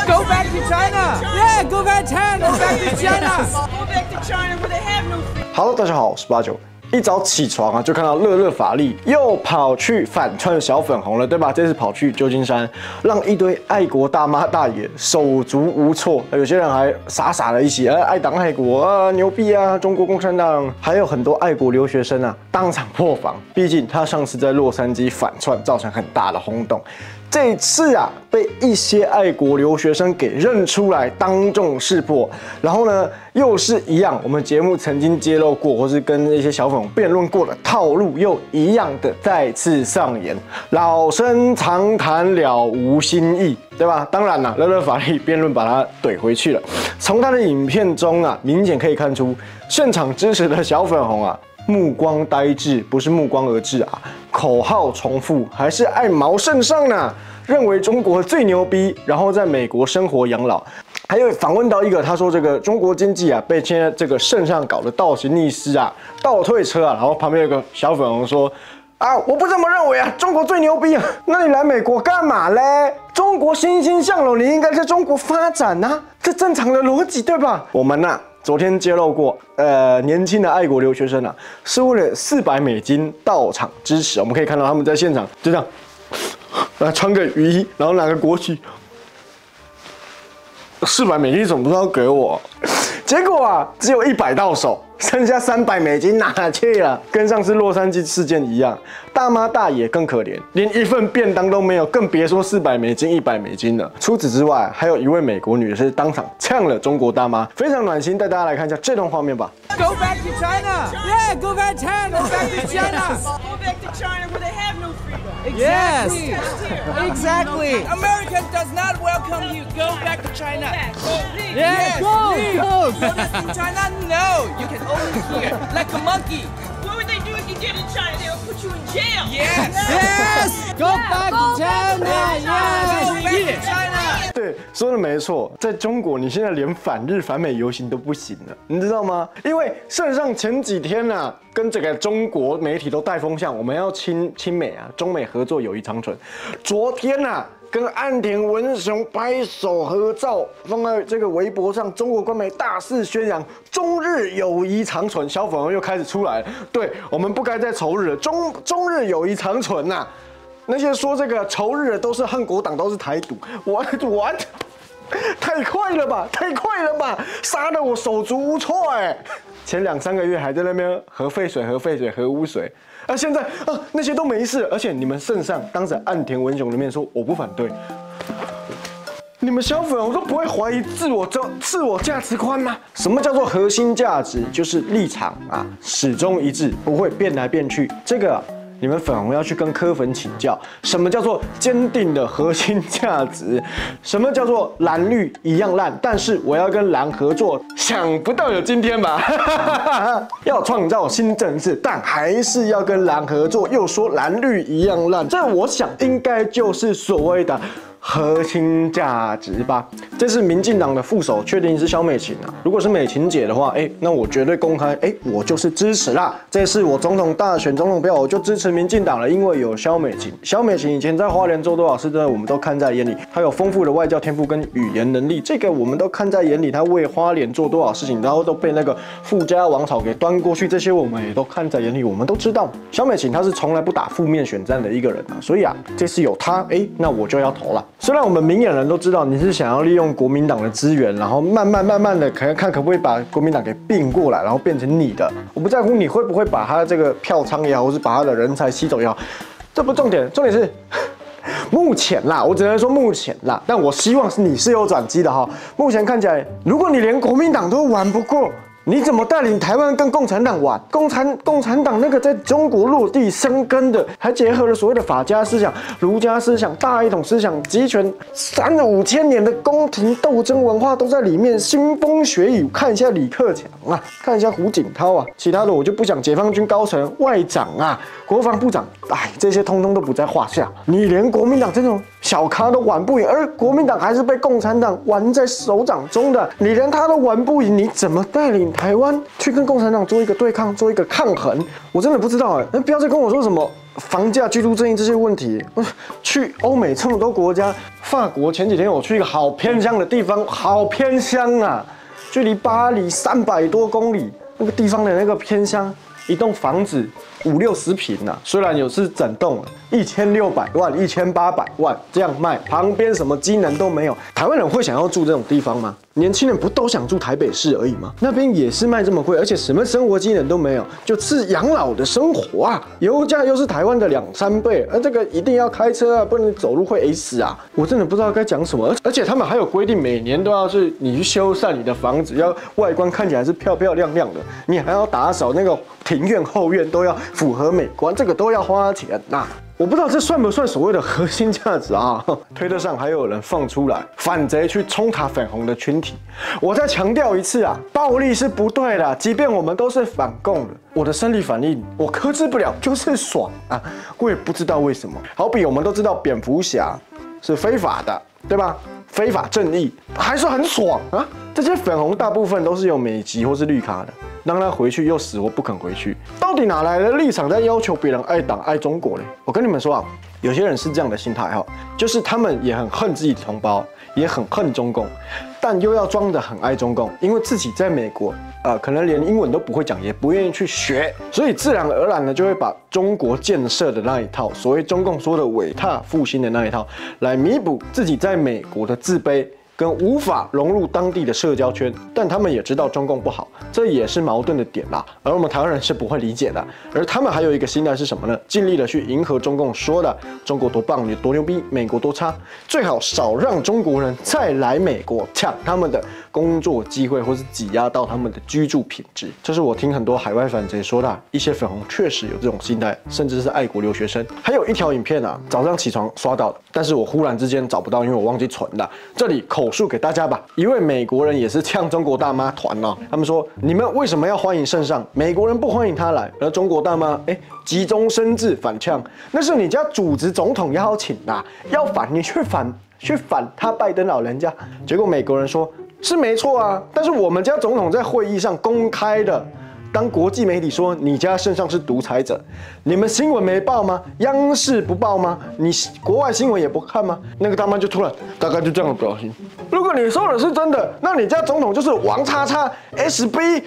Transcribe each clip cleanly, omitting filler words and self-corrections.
Go back to China. Yeah, go back to China. Go back to China. Go back to China where they have no freedom. Hello， 大家好，我是89。一早起床啊，就看到乐乐法力又跑去反串小粉红了，对吧？这次跑去旧金山，让一堆爱国大妈大爷手足无措，有些人还傻傻的一起爱党爱国啊，牛逼啊，中国共产党，还有很多爱国留学生啊，当场破防。毕竟他上次在洛杉矶反串，造成很大的轰动。这次啊，被一些爱国留学生给认出来，当众识破。然后呢，又是一样，我们节目曾经揭露过，或是跟一些小粉红辩论过的套路，又一样的再次上演。老生常谈了无新意，对吧？当然啦，乐乐法力辩论把他怼回去了。从他的影片中啊，明显可以看出，现场支持的小粉红啊，目光呆滞，不是目光而至啊，口号重复，还是爱毛圣上呢？认为中国最牛逼，然后在美国生活养老。还有访问到一个，他说这个中国经济啊，被现在这个圣上搞得倒行逆施啊，倒退车啊。然后旁边有个小粉红说啊，我不这么认为啊，中国最牛逼啊，那你来美国干嘛嘞？中国欣欣向荣，你应该在中国发展啊，这正常的逻辑对吧？我们啊，昨天揭露过，年轻的爱国留学生啊，是为了$400到场支持。我们可以看到他们在现场就这样，穿个雨衣，然后拿个国旗，$400怎么都要给我？结果啊，只有100到手，剩下$300哪去了？跟上次洛杉矶事件一样，大妈大爷更可怜，连一份便当都没有，更别说$400、$100了。除此之外，还有一位美国女士当场呛了中国大妈，非常暖心。带大家来看一下这段画面吧。 Go back to China. Yeah, go back to China. Go back to China. Go back to China where they have no freedom. Yes. Exactly. America does not welcome you. Go back to China. Yeah, go. Go back to China? No. You can only hear like a monkey. What would they do if you did in China? They would put you in jail. Yes. Go back to China. Go back to China. 对，说的没错，在中国你现在连反日反美游行都不行了，你知道吗？因为圣上前几天啊，跟这个中国媒体都带风向，我们要亲美啊，中美合作友谊长存。昨天啊，跟岸田文雄拍手合照，放在这个微博上，中国官媒大肆宣扬中日友谊长存。小粉红又开始出来了，对我们不该再仇日了，中日友谊长存呐、啊。那些说这个仇日的都是恨国党，都是台独，what？ 太快了吧，太快了吧，杀得我手足无措哎！前2、3个月还在那边核废水、核污水，现在啊那些都没事，而且你们圣上当着岸田文雄的面说我不反对，你们小粉红都不会怀疑自我价值观吗？什么叫做核心价值？就是立场啊，始终一致，不会变来变去。这个你们粉红要去跟柯粉请教，什么叫做坚定的核心价值？什么叫做蓝绿一样烂？但是我要跟蓝合作，想不到有今天吧？要创造新政治，但还是要跟蓝合作，又说蓝绿一样烂，这我想应该就是所谓的核心价值吧。这是民进党的副手，确定是萧美琴啊。如果是美琴姐的话，那我绝对公开，我就是支持啦。这次我总统大选总统票，我就支持民进党了，因为有萧美琴。萧美琴以前在花莲做多少事，我们都看在眼里。她有丰富的外交天赋跟语言能力，这个我们都看在眼里。她为花莲做多少事情，然后都被那个富家王朝给端过去，这些我们也都看在眼里，我们都知道。萧美琴她是从来不打负面选战的一个人啊，所以啊，这次有她，那我就要投了。虽然我们明眼人都知道你是想要利用国民党的资源，然后慢慢的看可不可以把国民党给并过来，然后变成你的。我不在乎你会不会把他这个票仓也好，或是把他的人才吸走也好，这不重点，重点是目前啦，我只能说目前啦，但我希望你是有转机的哈。目前看起来，如果你连国民党都玩不过，你怎么带领台湾跟共产党玩？共产党那个在中国落地生根的，还结合了所谓的法家思想、儒家思想、大一统思想、集权3、5千年的宫廷斗争文化都在里面，腥风血雨。看一下李克强啊，看一下胡锦涛啊，其他的我就不讲。解放军高层、外长啊、国防部长，这些通通都不在话下。你连国民党这种小咖都玩不赢，而国民党还是被共产党玩在手掌中的。你连他都玩不赢，你怎么带领台湾去跟共产党做一个对抗，做一个抗衡？我真的不知道哎。那不要再跟我说什么房价、居住正义这些问题。去欧美这么多国家，法国前几天我去一个好偏乡的地方，好偏乡啊，距离巴黎300多公里，那个地方的那个偏乡。一栋房子50-60坪啊，虽然有是整栋，1600万、1800万这样卖，旁边什么机能都没有。台湾人会想要住这种地方吗？年轻人不都想住台北市而已吗？那边也是卖这么贵，而且什么生活机能都没有，就是养老的生活啊。油价又是台湾的2-3倍，而这个一定要开车啊，不能走路会死啊。我真的不知道该讲什么，而且他们还有规定，每年都要是你去修缮你的房子，要外观看起来是漂漂亮亮的，你还要打扫那个庭院后院都要符合美观，这个都要花钱呐。我不知道这算不算所谓的核心价值啊？推特上还有人放出来反贼去冲塔粉红的群体。我再强调一次啊，暴力是不对的，即便我们都是反共的，我的生理反应我克制不了，就是爽啊！我也不知道为什么。好比我们都知道蝙蝠侠是非法的，对吧？非法正义还是很爽啊！这些粉红大部分都是有美籍或是绿卡的。让他回去又死活不肯回去，到底哪来的立场在要求别人爱党爱中国呢？我跟你们说啊，有些人是这样的心态哈，就是他们也很恨自己的同胞，也很恨中共，但又要装得很爱中共，因为自己在美国可能连英文都不会讲，也不愿意去学，所以自然而然的就会把中国建设的那一套，所谓中共说的伟大复兴的那一套，来弥补自己在美国的自卑。跟无法融入当地的社交圈，但他们也知道中共不好，这也是矛盾的点啦。而我们台湾人是不会理解的，而他们还有一个心态是什么呢？尽力的去迎合中共说的中国多棒，你多牛逼，美国多差，最好少让中国人再来美国抢他们的工作机会，或是挤压到他们的居住品质。这是我听很多海外反贼说的，一些粉红确实有这种心态，甚至是爱国留学生。还有一条影片啊，早上起床刷到的，但是我忽然之间找不到，因为我忘记存了。这里口述给大家吧。一位美国人也是呛中国大妈团哦，他们说你们为什么要欢迎圣上？美国人不欢迎他来，而中国大妈急中生智反呛，那是你家主子总统邀请的，要反你去反他拜登老人家。结果美国人说是没错啊，但是我们家总统在会议上公开的。当国际媒体说你家圣上是独裁者，你们新闻没报吗？央视不报吗？你国外新闻也不看吗？那个大妈就突然大概就这样的表情。如果你说的是真的，那你家总统就是王叉叉 SB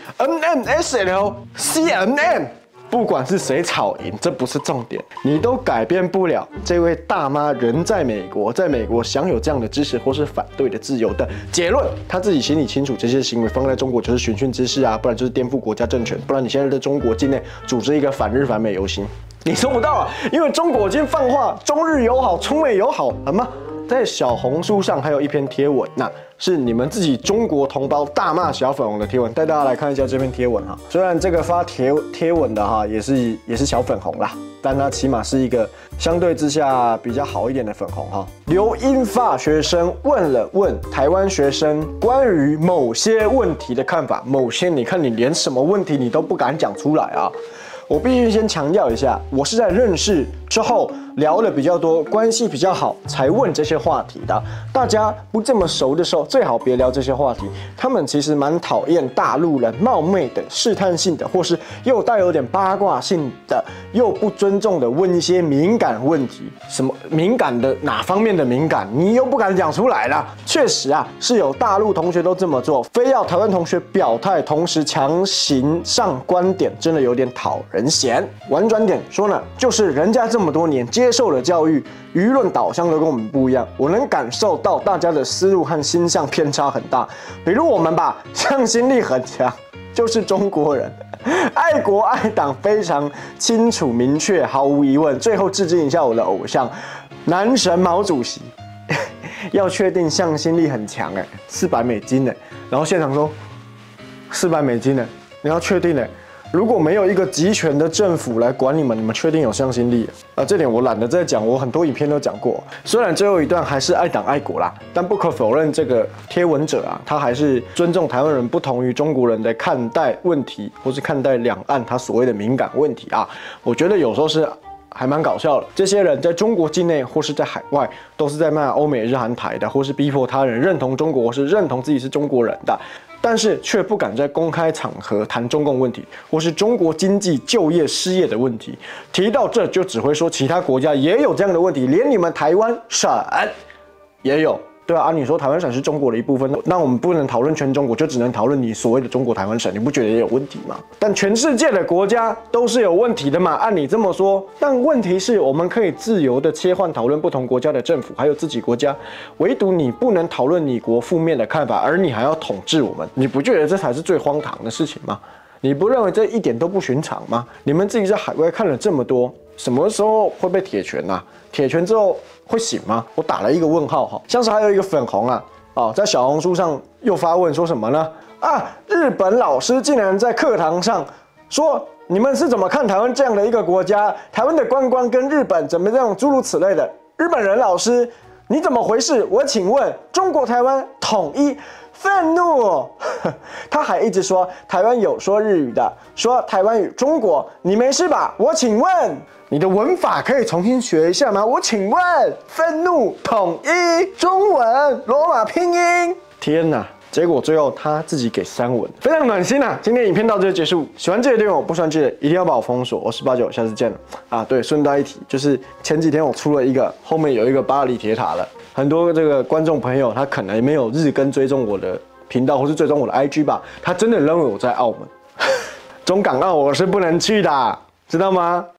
NNSL CNN。不管是谁吵赢，这不是重点，你都改变不了这位大妈人在美国，在美国享有这样的支持或是反对的自由的结论。他自己心里清楚，这些行为放在中国就是寻衅滋事啊，不然就是颠覆国家政权，不然你现在在中国境内组织一个反日反美游行，你做不到啊，因为中国已经放话中日友好、中美友好，好吗？在小红书上还有一篇贴文，那是你们自己中国同胞大骂小粉红的贴文，带大家来看一下这篇贴文哈。虽然这个发贴文的哈也是小粉红啦，但它起码是一个相对之下比较好一点的粉红哈。留英法学生问台湾学生关于某些问题的看法，某些你看你连什么问题你都不敢讲出来啊。我必须先强调一下，我是在认识之后聊了比较多，关系比较好才问这些话题的。大家不这么熟的时候，最好别聊这些话题。他们其实蛮讨厌大陆人冒昧的、试探性的，或是又带有点八卦性的、又不尊重的问一些敏感问题。什么敏感的哪方面的敏感，你又不敢讲出来啦。确实啊，是有大陆同学都这么做，非要台湾同学表态，同时强行上观点，真的有点讨人嫌。婉转点说呢，就是人家这么多年接受了教育，舆论导向都跟我们不一样，我能感受到大家的思路和心向偏差很大。比如我们吧，向心力很强，就是中国人，爱国爱党非常清楚明确，毫无疑问。最后致敬一下我的偶像，男神毛主席。要确定向心力很强，400美金然后现场说400美金你要确定如果没有一个集权的政府来管你们，你们确定有向心力这点我懒得再讲，我很多影片都讲过。虽然最后一段还是爱党爱国啦，但不可否认这个贴文者啊，他还是尊重台湾人不同于中国人的看待问题，或是看待两岸他所谓的敏感问题啊。我觉得有时候是还蛮搞笑的。这些人在中国境内或是在海外，都是在骂欧美日韩台的，或是逼迫他人认同中国，或是认同自己是中国人的。但是却不敢在公开场合谈中共问题，或是中国经济、就业、失业的问题。提到这就只会说其他国家也有这样的问题，连你们台湾省也有。对啊，你说台湾省是中国的一部分，那我们不能讨论全中国，就只能讨论你所谓的中国台湾省，你不觉得也有问题吗？但全世界的国家都是有问题的嘛，按你这么说。但问题是我们可以自由的切换讨论不同国家的政府，还有自己国家，唯独你不能讨论你国负面的看法，而你还要统治我们，你不觉得这才是最荒唐的事情吗？你不认为这一点都不寻常吗？你们自己在海外看了这么多，什么时候会被铁拳啊？铁拳之后会醒吗？我打了一个问号哈。像是还有一个粉红在小红书上又发问说什么呢？日本老师竟然在课堂上说，你们是怎么看台湾这样的一个国家？台湾的观光跟日本怎么样？诸如此类的。日本人老师，你怎么回事？我请问，中国台湾统一？愤怒他还一直说台湾有说日语的，说台湾与中国，你没事吧？我请问你的文法可以重新学一下吗？我请问，愤怒统一中文罗马拼音，天哪！结果最后他自己给删文，非常暖心啊！今天影片到这就结束，喜欢这个订阅我，不喜欢记得一定要把我封锁。我是89，下次见了对，顺带一提，就是前几天我出了一个，后面有一个巴黎铁塔了。很多这个观众朋友，他可能没有日更追踪我的频道，或是追踪我的 IG 吧，他真的认为我在澳门，中港澳我是不能去的，知道吗？